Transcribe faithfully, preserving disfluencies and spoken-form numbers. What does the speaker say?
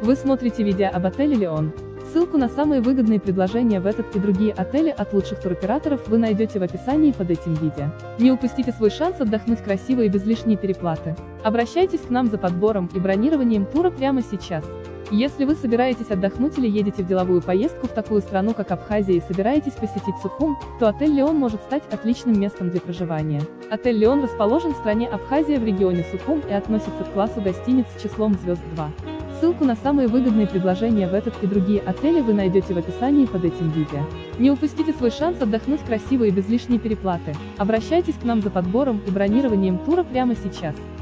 Вы смотрите видео об отеле Леон. Ссылку на самые выгодные предложения в этот и другие отели от лучших туроператоров вы найдете в описании под этим видео. Не упустите свой шанс отдохнуть красиво и без лишней переплаты. Обращайтесь к нам за подбором и бронированием тура прямо сейчас. Если вы собираетесь отдохнуть или едете в деловую поездку в такую страну, как Абхазия, и собираетесь посетить Сухум, то отель Леон может стать отличным местом для проживания. Отель Леон расположен в стране Абхазия в регионе Сухум и относится к классу гостиниц с числом звезд два. Ссылку на самые выгодные предложения в этот и другие отели вы найдете в описании под этим видео. Не упустите свой шанс отдохнуть красиво и без лишней переплаты. Обращайтесь к нам за подбором и бронированием тура прямо сейчас.